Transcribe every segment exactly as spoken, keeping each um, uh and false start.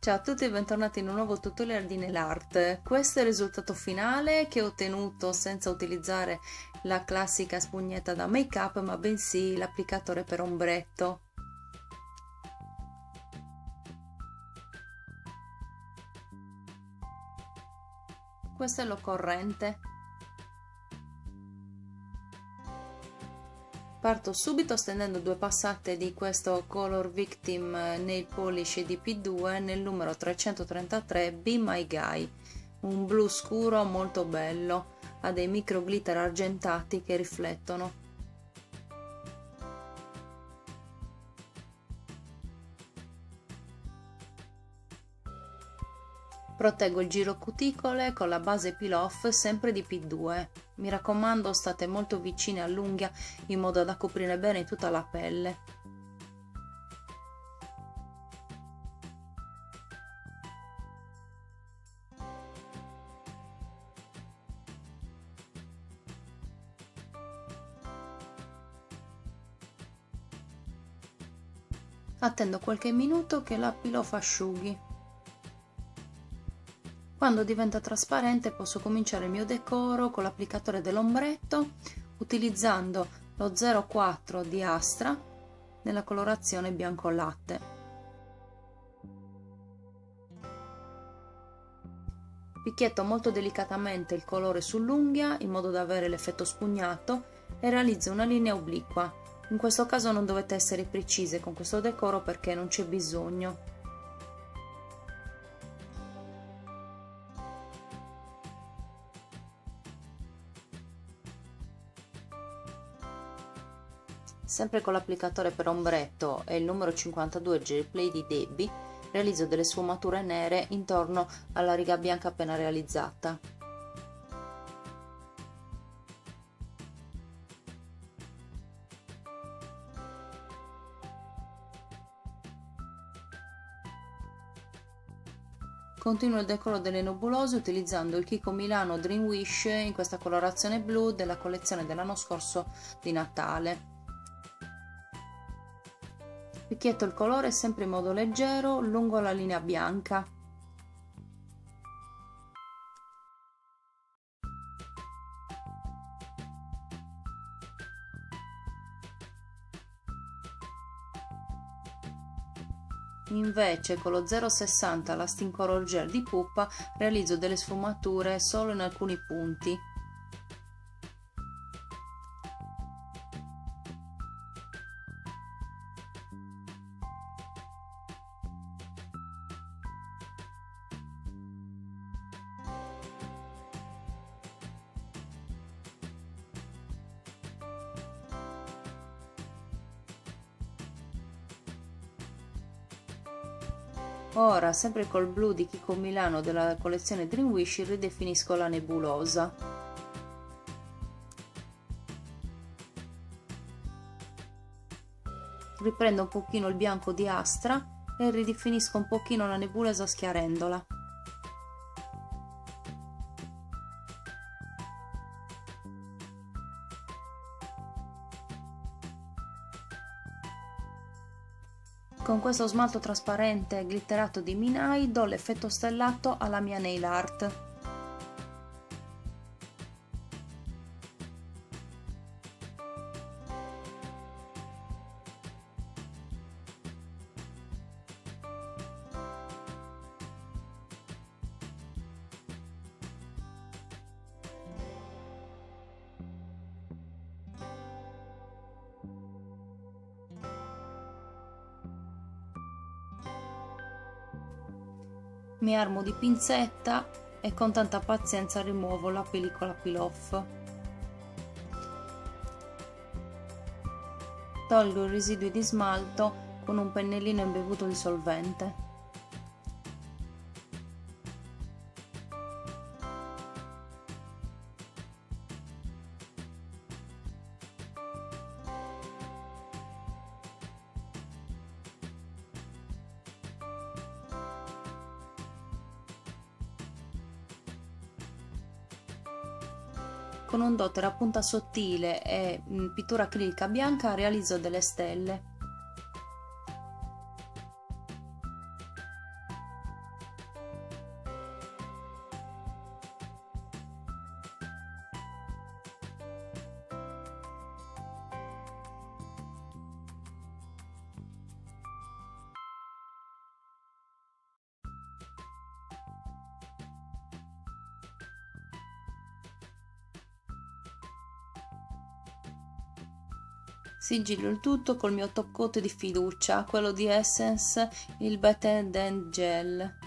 Ciao a tutti e bentornati in un nuovo tutorial di nail art. Questo è il risultato finale che ho ottenuto senza utilizzare la classica spugnetta da make up, ma bensì l'applicatore per ombretto. Questo è l'occorrente. Parto subito stendendo due passate di questo Color Victim Nail Polish di P due nel numero trecentotrentatré Be My Guy, un blu scuro molto bello, ha dei micro glitter argentati che riflettono. Proteggo il giro cuticole con la base peel off sempre di P due. Mi raccomando, state molto vicine all'unghia in modo da coprire bene tutta la pelle. Attendo qualche minuto che la peel off asciughi. Quando diventa trasparente posso cominciare il mio decoro con l'applicatore dell'ombretto utilizzando lo zero quattro di Astra nella colorazione bianco latte. Picchietto molto delicatamente il colore sull'unghia in modo da avere l'effetto spugnato e realizzo una linea obliqua. In questo caso non dovete essere precise con questo decoro perché non c'è bisogno. Sempre con l'applicatore per ombretto e il numero cinquantadue Gel Play di Debbie realizzo delle sfumature nere intorno alla riga bianca appena realizzata. Continuo il decoro delle nebulose utilizzando il Kiko Milano Dream Wish in questa colorazione blu della collezione dell'anno scorso di Natale. Picchietto il colore sempre in modo leggero lungo la linea bianca. Invece con lo zero sessanta Lasting Color Gel di Pupa realizzo delle sfumature solo in alcuni punti. Ora, sempre col blu di Kiko Milano della collezione Dream Wish, ridefinisco la nebulosa. Riprendo un pochino il bianco di Astra e ridefinisco un pochino la nebulosa schiarendola. Con questo smalto trasparente glitterato di Minai do l'effetto stellato alla mia nail art. Mi armo di pinzetta e con tanta pazienza rimuovo la pellicola peel off. Tolgo i residui di smalto con un pennellino imbevuto di solvente. Con un dotter a punta sottile e pittura acrilica bianca realizzo delle stelle. Sigillo il tutto col mio top coat di fiducia, quello di Essence, il Better Than Gel.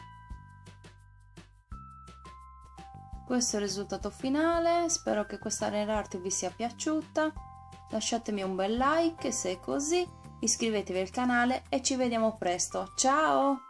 Questo è il risultato finale, spero che questa nail art vi sia piaciuta, lasciatemi un bel like se è così, iscrivetevi al canale e ci vediamo presto, ciao!